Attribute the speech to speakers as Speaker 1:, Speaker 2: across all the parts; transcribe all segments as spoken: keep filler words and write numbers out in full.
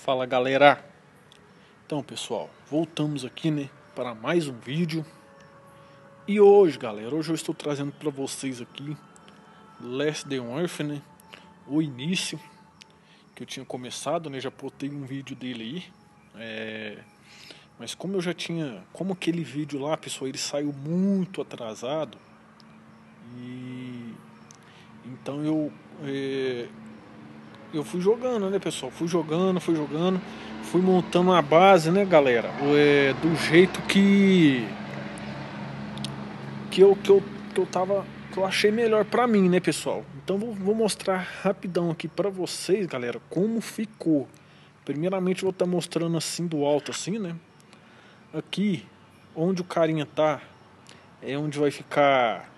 Speaker 1: Fala galera, então pessoal, voltamos aqui né, para mais um vídeo. E hoje galera, hoje eu estou trazendo para vocês aqui Last Day on Earth, né, o início que eu tinha começado, né, já postei um vídeo dele aí, é, mas como eu já tinha, como aquele vídeo lá pessoal, ele saiu muito atrasado, e então eu é, eu fui jogando né pessoal, fui jogando, fui jogando, fui montando a base né galera, é, do jeito que que eu, que eu, que eu tava, que eu achei melhor pra mim né pessoal. Então vou, vou mostrar rapidão aqui pra vocês galera, como ficou. Primeiramente eu vou estar tá mostrando assim do alto assim né, aqui onde o carinha tá, é onde vai ficar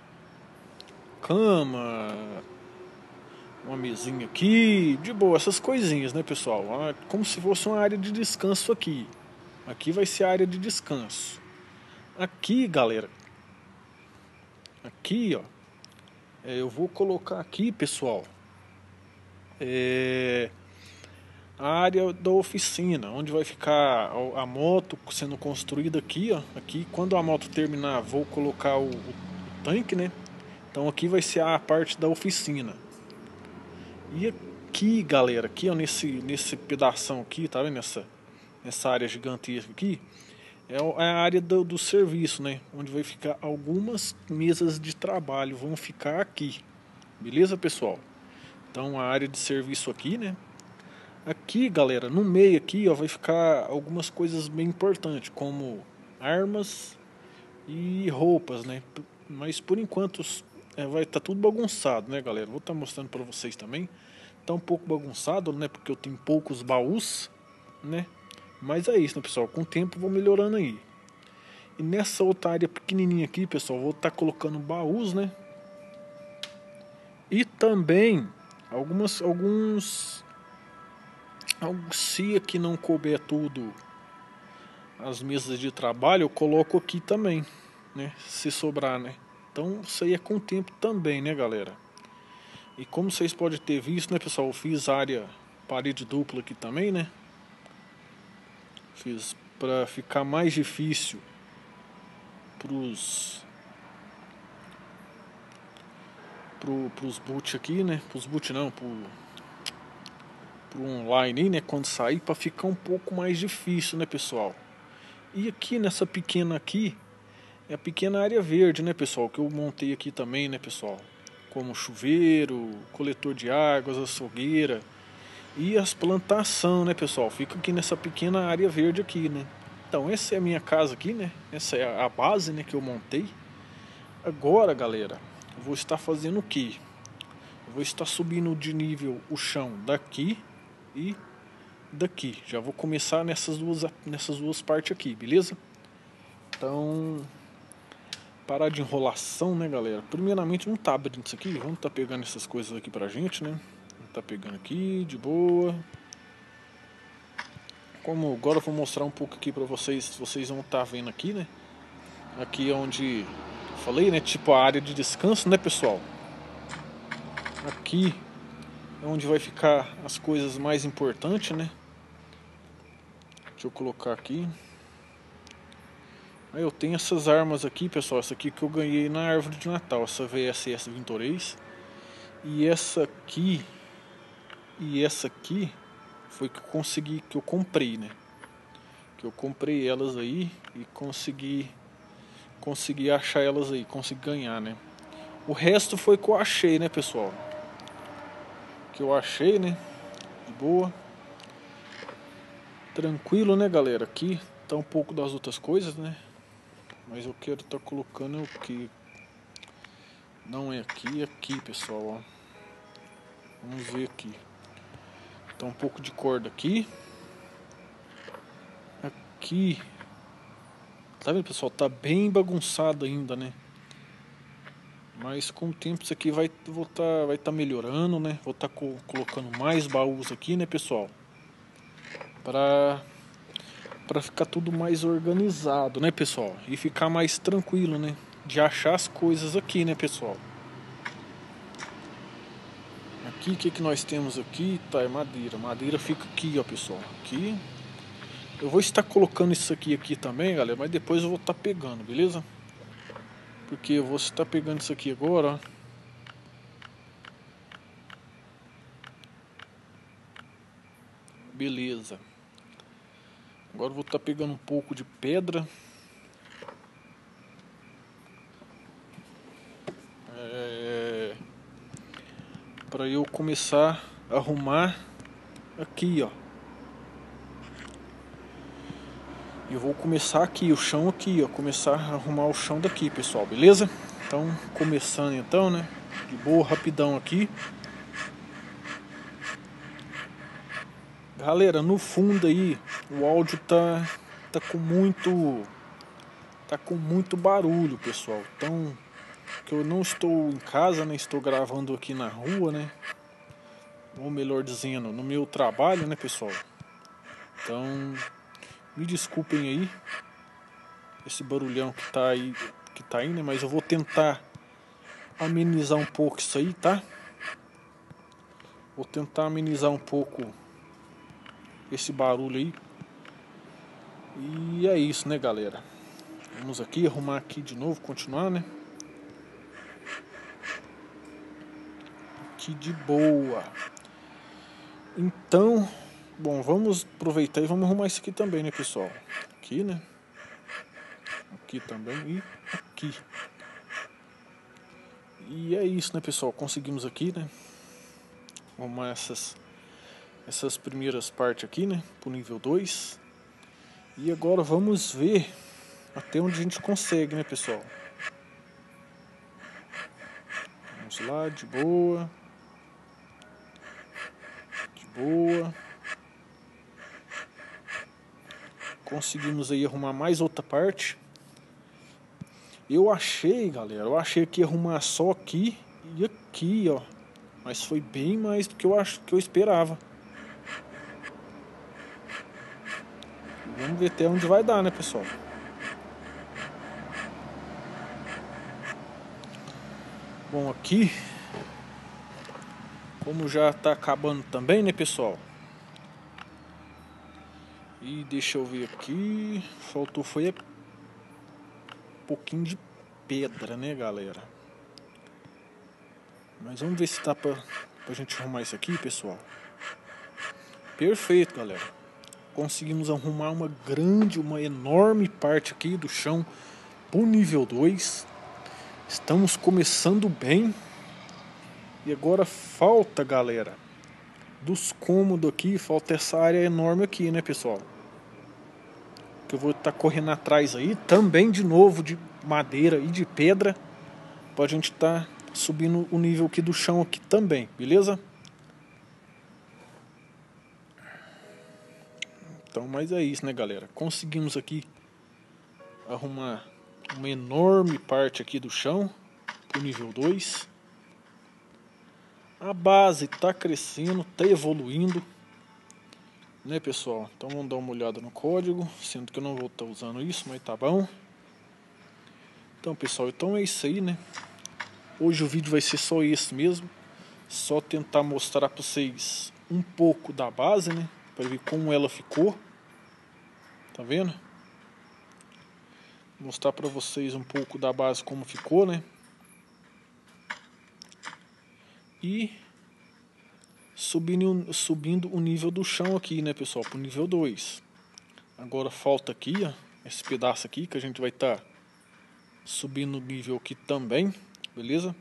Speaker 1: cama, uma mesinha aqui, de boa, essas coisinhas né pessoal, como se fosse uma área de descanso aqui. Aqui vai ser a área de descanso. Aqui galera, aqui ó, eu vou colocar aqui pessoal, é, a área da oficina, onde vai ficar a, a moto sendo construída aqui ó. Aqui quando a moto terminar vou colocar o, o, o tanque né. Então aqui vai ser a parte da oficina. E aqui galera, aqui ó, nesse, nesse pedação aqui, tá vendo nessa, nessa área gigantesca aqui, é a área do, do serviço né, onde vai ficar algumas mesas de trabalho, vão ficar aqui, beleza pessoal? Então a área de serviço aqui né, aqui galera, no meio aqui ó, vai ficar algumas coisas bem importantes, como armas e roupas né, mas por enquanto é, vai estar tá tudo bagunçado né galera, vou estar tá mostrando para vocês também. Tá um pouco bagunçado né, porque eu tenho poucos baús né, mas é isso né pessoal, com o tempo vou melhorando aí. E nessa outra área pequenininha aqui pessoal, vou estar tá colocando baús né, e também algumas, alguns, se aqui não couber tudo as mesas de trabalho, eu coloco aqui também né, se sobrar né. Então isso aí é com o tempo também né galera. E como vocês podem ter visto né pessoal, eu fiz área parede dupla aqui também né, fiz para ficar mais difícil pros pro, pros boot aqui né, pros boot não, pro, pro online né, quando sair, para ficar um pouco mais difícil né pessoal. E aqui nessa pequena aqui é a pequena área verde né pessoal, que eu montei aqui também né pessoal, como chuveiro, coletor de águas, açougueira e as plantação né pessoal, fica aqui nessa pequena área verde aqui né. Então essa é a minha casa aqui né, essa é a base né que eu montei. Agora galera, eu vou estar fazendo o que? Eu vou estar subindo de nível o chão daqui e daqui. Já vou começar nessas duas, nessas duas partes aqui, beleza? Então, parar de enrolação né galera. Primeiramente não tá abrindo isso aqui, vamos tá pegando essas coisas aqui pra gente né. Tá pegando aqui, de boa. Como agora eu vou mostrar um pouco aqui pra vocês, vocês vão estar tá vendo aqui né. Aqui é onde eu falei né, tipo a área de descanso né pessoal. Aqui é onde vai ficar as coisas mais importantes né. Deixa eu colocar aqui. Aí eu tenho essas armas aqui pessoal, essa aqui que eu ganhei na árvore de Natal, essa V S S Vintoreis. E essa aqui e essa aqui foi que eu consegui, que eu comprei né, que eu comprei elas aí e consegui consegui achar elas aí, consegui ganhar né. O resto foi que eu achei né pessoal, que eu achei né, de boa, tranquilo né galera. Aqui tá um pouco das outras coisas né, mas eu quero estar tá colocando o que não é aqui, é aqui pessoal ó. Vamos ver aqui, tá um pouco de corda aqui, aqui tá vendo pessoal, tá bem bagunçado ainda né, mas com o tempo isso aqui vai vou tá, vai tá melhorando né. Vou tá co colocando mais baús aqui né pessoal, para para ficar tudo mais organizado né pessoal, e ficar mais tranquilo né, de achar as coisas aqui né pessoal. Aqui, o que, que nós temos aqui? Tá, é madeira. Madeira fica aqui, ó, pessoal. Aqui. Eu vou estar colocando isso aqui aqui também, galera, mas depois eu vou estar pegando, beleza? Porque eu vou estar pegando isso aqui agora, ó. Beleza. Agora eu vou estar pegando um pouco de pedra. É... Para eu começar a arrumar aqui, ó. Eu vou começar aqui, o chão aqui, ó. Começar a arrumar o chão daqui, pessoal, beleza? Então, começando então, né? De boa, rapidão aqui. Galera, no fundo aí, o áudio tá, tá com muito... Tá com muito barulho, pessoal. Então, que eu não estou em casa, né? Estou gravando aqui na rua, né? Ou melhor dizendo, no meu trabalho, né, pessoal? Então, me desculpem aí esse barulhão que tá aí, que tá aí, né? Mas eu vou tentar amenizar um pouco isso aí, tá? Vou tentar amenizar um pouco esse barulho aí. E é isso, né, galera? Vamos aqui arrumar aqui de novo, continuar, né? Aqui de boa. Então, bom, vamos aproveitar e vamos arrumar isso aqui também, né, pessoal? Aqui, né? Aqui também e aqui. E é isso, né, pessoal? Conseguimos aqui, né? Arrumar essas, essas primeiras partes aqui, né? Pro nível dois. E agora vamos ver até onde a gente consegue, né, pessoal? Vamos lá, de boa. De boa. Conseguimos aí arrumar mais outra parte. Eu achei, galera, eu achei que ia arrumar só aqui e aqui, ó. Mas foi bem mais do que eu acho que eu esperava. Vamos ver até onde vai dar, né, pessoal? Bom, aqui, como já tá acabando também, né, pessoal? E deixa eu ver aqui. Faltou foi um pouquinho de pedra, né, galera? Mas vamos ver se dá pra, pra gente arrumar isso aqui, pessoal. Perfeito, galera. Conseguimos arrumar uma grande, uma enorme parte aqui do chão pro nível dois. Estamos começando bem. E agora falta, galera, dos cômodos aqui, falta essa área enorme aqui, né, pessoal? Que eu vou estar tá correndo atrás aí, também de novo de madeira e de pedra, pra gente estar tá subindo o nível aqui do chão aqui também, beleza? Então, mas é isso, né, galera? Conseguimos aqui arrumar uma enorme parte aqui do chão pro nível dois. A base tá crescendo, tá evoluindo, né, pessoal? Então vamos dar uma olhada no código, sendo que eu não vou estar usando isso, mas tá bom. Então, pessoal, então é isso aí, né? Hoje o vídeo vai ser só esse mesmo, só tentar mostrar para vocês um pouco da base, né? Para ver como ela ficou, tá vendo? Mostrar para vocês um pouco da base como ficou, né? E subindo, subindo o nível do chão aqui, né, pessoal, para o nível dois. Agora falta aqui, ó, esse pedaço aqui que a gente vai estar tá subindo o nível aqui também, beleza?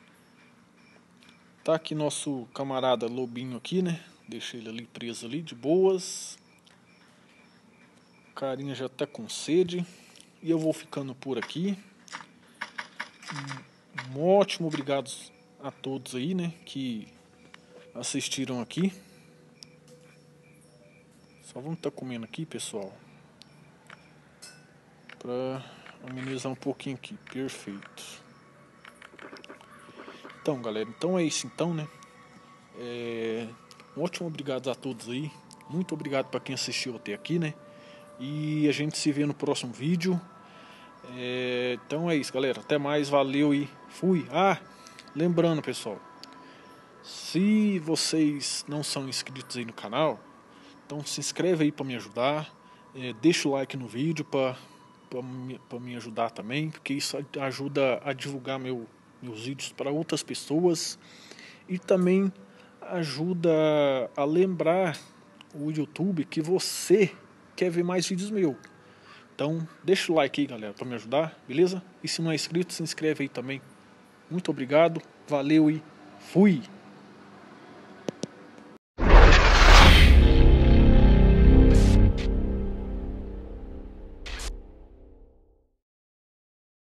Speaker 1: Tá aqui nosso camarada lobinho aqui, né? Deixei ele ali preso ali, de boas. O carinha já tá com sede. E eu vou ficando por aqui. Um ótimo obrigado a todos aí, né? Que assistiram aqui. Só vamos estar tá comendo aqui, pessoal. Pra amenizar um pouquinho aqui. Perfeito. Então, galera, então é isso então, né? É... Um ótimo obrigado a todos aí. Muito obrigado para quem assistiu até aqui, né? E a gente se vê no próximo vídeo. É... Então é isso, galera. Até mais, valeu e fui. Ah, lembrando, pessoal, Se vocês não são inscritos aí no canal, então se inscreve aí para me ajudar, é, deixa o like no vídeo para para me ajudar também, porque isso ajuda a divulgar meu, meus vídeos para outras pessoas e também ajuda a lembrar o YouTube que você quer ver mais vídeos meus. Então deixa o like aí, galera, para me ajudar, beleza? E se não é inscrito, se inscreve aí também. Muito obrigado, valeu e fui!